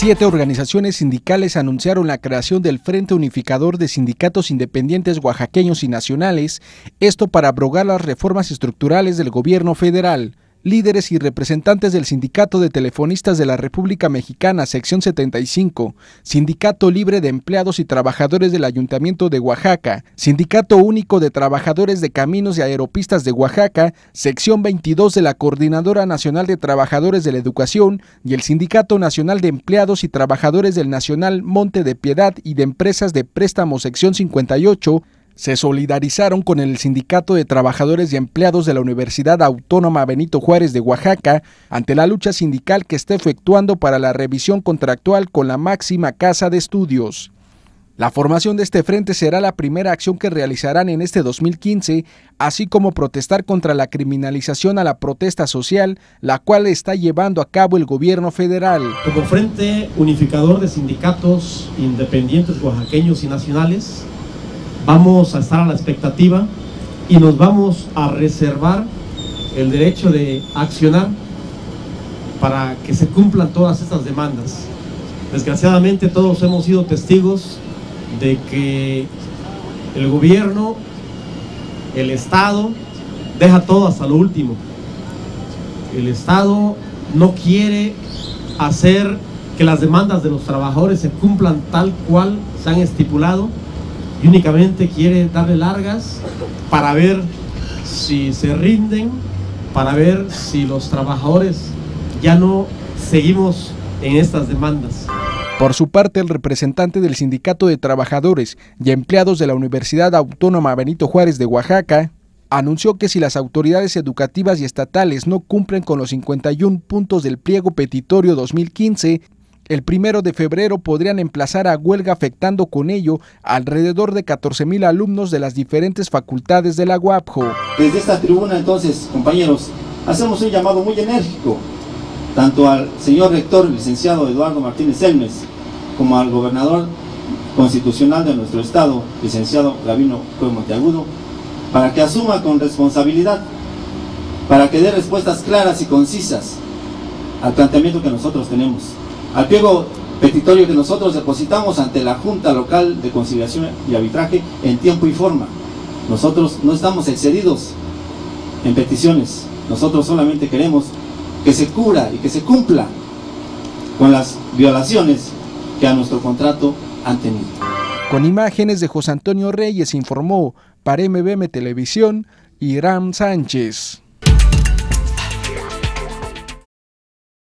7 organizaciones sindicales anunciaron la creación del Frente Unificador de Sindicatos Independientes Oaxaqueños y Nacionales, esto para abrogar las reformas estructurales del gobierno federal. Líderes y representantes del Sindicato de Telefonistas de la República Mexicana, sección 75, Sindicato Libre de Empleados y Trabajadores del Ayuntamiento de Oaxaca, Sindicato Único de Trabajadores de Caminos y Aeropistas de Oaxaca, sección 22 de la Coordinadora Nacional de Trabajadores de la Educación y el Sindicato Nacional de Empleados y Trabajadores del Nacional Monte de Piedad y de Empresas de Préstamo, sección 58, se solidarizaron con el Sindicato de Trabajadores y Empleados de la Universidad Autónoma Benito Juárez de Oaxaca ante la lucha sindical que está efectuando para la revisión contractual con la máxima casa de estudios. La formación de este frente será la primera acción que realizarán en este 2015, así como protestar contra la criminalización a la protesta social, la cual está llevando a cabo el gobierno federal. Como Frente Unificador de Sindicatos Independientes Oaxaqueños y Nacionales, vamos a estar a la expectativa y nos vamos a reservar el derecho de accionar para que se cumplan todas estas demandas. Desgraciadamente todos hemos sido testigos de que el gobierno, el Estado, deja todo hasta lo último. El Estado no quiere hacer que las demandas de los trabajadores se cumplan tal cual se han estipulado, y únicamente quiere darle largas para ver si se rinden, para ver si los trabajadores ya no seguimos en estas demandas. Por su parte, el representante del Sindicato de Trabajadores y Empleados de la Universidad Autónoma Benito Juárez de Oaxaca anunció que si las autoridades educativas y estatales no cumplen con los 51 puntos del pliego petitorio 2015, el 1 de febrero podrían emplazar a huelga, afectando con ello alrededor de 14,000 alumnos de las diferentes facultades de la UAPJO. Desde esta tribuna, entonces, compañeros, hacemos un llamado muy enérgico, tanto al señor rector, licenciado Eduardo Martínez Elmes, como al gobernador constitucional de nuestro estado, licenciado Gabino Cue Monteagudo, para que asuma con responsabilidad, para que dé respuestas claras y concisas al planteamiento que nosotros tenemos, al pliego petitorio que nosotros depositamos ante la Junta Local de Conciliación y Arbitraje en tiempo y forma. Nosotros no estamos excedidos en peticiones, nosotros solamente queremos que se cubra y que se cumpla con las violaciones que a nuestro contrato han tenido. Con imágenes de José Antonio Reyes informó para MBM Televisión, Irán Sánchez.